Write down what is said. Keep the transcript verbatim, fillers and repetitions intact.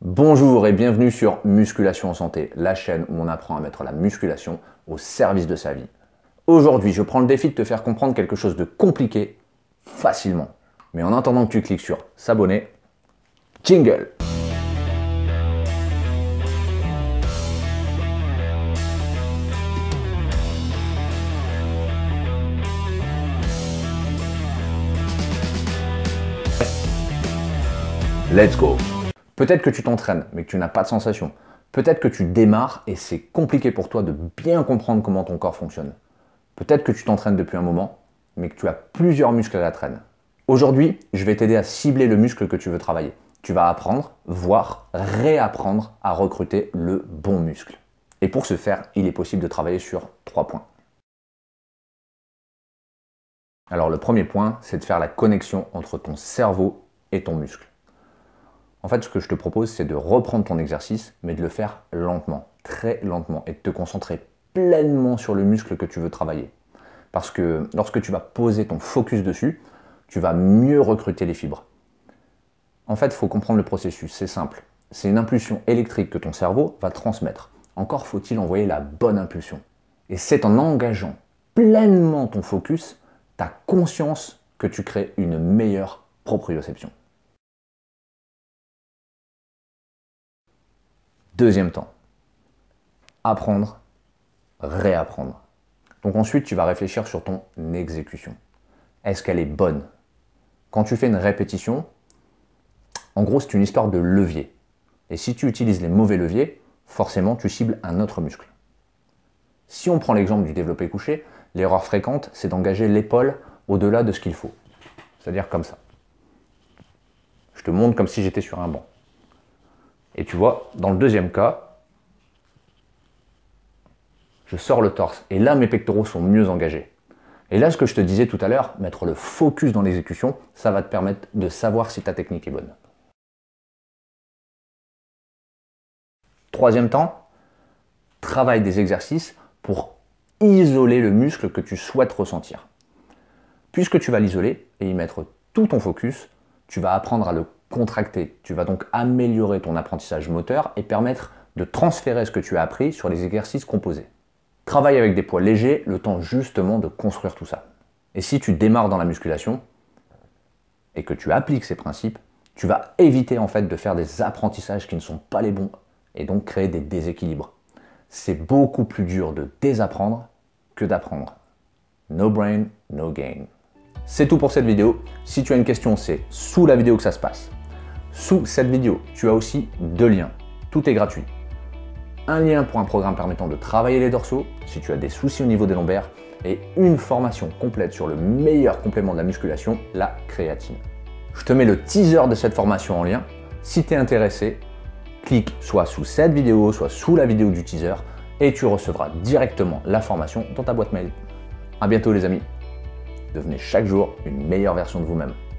Bonjour et bienvenue sur Musculation en Santé, la chaîne où on apprend à mettre la musculation au service de sa vie. Aujourd'hui, je prends le défi de te faire comprendre quelque chose de compliqué facilement. Mais en attendant que tu cliques sur s'abonner, jingle! Let's go! Peut-être que tu t'entraînes, mais que tu n'as pas de sensation. Peut-être que tu démarres et c'est compliqué pour toi de bien comprendre comment ton corps fonctionne. Peut-être que tu t'entraînes depuis un moment, mais que tu as plusieurs muscles à la traîne. Aujourd'hui, je vais t'aider à cibler le muscle que tu veux travailler. Tu vas apprendre, voire réapprendre à recruter le bon muscle. Et pour ce faire, il est possible de travailler sur trois points. Alors le premier point, c'est de faire la connexion entre ton cerveau et ton muscle. En fait, ce que je te propose, c'est de reprendre ton exercice, mais de le faire lentement, très lentement, et de te concentrer pleinement sur le muscle que tu veux travailler. Parce que lorsque tu vas poser ton focus dessus, tu vas mieux recruter les fibres. En fait, il faut comprendre le processus, c'est simple. C'est une impulsion électrique que ton cerveau va transmettre. Encore faut-il envoyer la bonne impulsion. Et c'est en engageant pleinement ton focus, tu as conscience que tu crées une meilleure proprioception. Deuxième temps, apprendre, réapprendre. Donc ensuite, tu vas réfléchir sur ton exécution. Est-ce qu'elle est bonne? Quand tu fais une répétition, en gros, c'est une histoire de levier. Et si tu utilises les mauvais leviers, forcément, tu cibles un autre muscle. Si on prend l'exemple du développé couché, l'erreur fréquente, c'est d'engager l'épaule au-delà de ce qu'il faut. C'est-à-dire comme ça. Je te montre comme si j'étais sur un banc. Et tu vois, dans le deuxième cas, je sors le torse. Et là, mes pectoraux sont mieux engagés. Et là, ce que je te disais tout à l'heure, mettre le focus dans l'exécution, ça va te permettre de savoir si ta technique est bonne. Troisième temps, travaille des exercices pour isoler le muscle que tu souhaites ressentir. Puisque tu vas l'isoler et y mettre tout ton focus, tu vas apprendre à le contracter. Tu vas donc améliorer ton apprentissage moteur et permettre de transférer ce que tu as appris sur les exercices composés. Travaille avec des poids légers, le temps justement de construire tout ça. Et si tu démarres dans la musculation et que tu appliques ces principes, tu vas éviter en fait de faire des apprentissages qui ne sont pas les bons et donc créer des déséquilibres. C'est beaucoup plus dur de désapprendre que d'apprendre. No brain, no gain. C'est tout pour cette vidéo. Si tu as une question, c'est sous la vidéo que ça se passe. Sous cette vidéo, tu as aussi deux liens. Tout est gratuit. Un lien pour un programme permettant de travailler les dorsaux, si tu as des soucis au niveau des lombaires, et une formation complète sur le meilleur complément de la musculation, la créatine. Je te mets le teaser de cette formation en lien. Si tu es intéressé, clique soit sous cette vidéo, soit sous la vidéo du teaser, et tu recevras directement la formation dans ta boîte mail. À bientôt les amis. Devenez chaque jour une meilleure version de vous-même.